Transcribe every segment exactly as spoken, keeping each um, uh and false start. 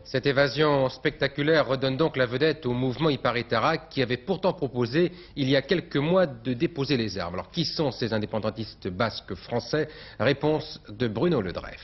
Cette évasion spectaculaire redonne donc la vedette au mouvement Iparretarac qui avait pourtant proposé il y a quelques mois de déposer les armes. Alors qui sont ces indépendantistes basques français? Réponse de Bruno Ledreff.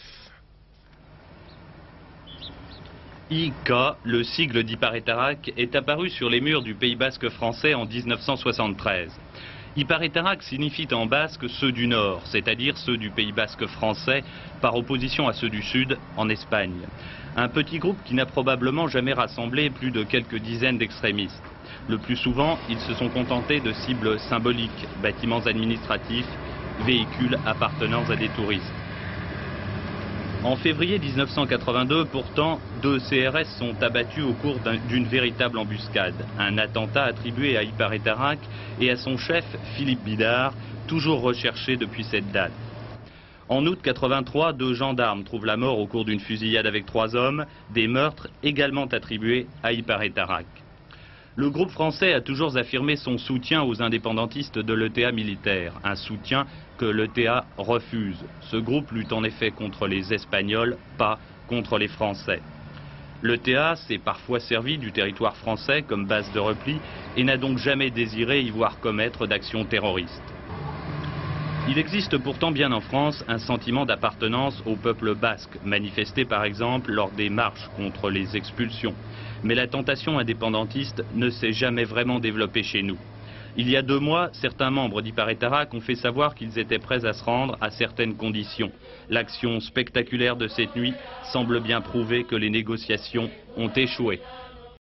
I K, le sigle d'Iparretarac, est apparu sur les murs du Pays basque français en mille neuf cent soixante-treize. Iparretarac signifie en basque ceux du nord, c'est-à-dire ceux du Pays basque français, par opposition à ceux du sud, en Espagne. Un petit groupe qui n'a probablement jamais rassemblé plus de quelques dizaines d'extrémistes. Le plus souvent, ils se sont contentés de cibles symboliques, bâtiments administratifs, véhicules appartenant à des touristes. En février mille neuf cent quatre-vingt-deux, pourtant, deux C R S sont abattus au cours d'une véritable embuscade. Un attentat attribué à Iparretarac et à son chef, Philippe Bidard, toujours recherché depuis cette date. En août quatre-vingt-trois, deux gendarmes trouvent la mort au cours d'une fusillade avec trois hommes, des meurtres également attribués à Iparretarac. Le groupe français a toujours affirmé son soutien aux indépendantistes de l'E T A militaire, un soutien que l'E T A refuse. Ce groupe lutte en effet contre les Espagnols, pas contre les Français. L'E T A s'est parfois servi du territoire français comme base de repli et n'a donc jamais désiré y voir commettre d'actions terroristes. Il existe pourtant bien en France un sentiment d'appartenance au peuple basque, manifesté par exemple lors des marches contre les expulsions. Mais la tentation indépendantiste ne s'est jamais vraiment développée chez nous. Il y a deux mois, certains membres d'Iparretarac ont fait savoir qu'ils étaient prêts à se rendre à certaines conditions. L'action spectaculaire de cette nuit semble bien prouver que les négociations ont échoué.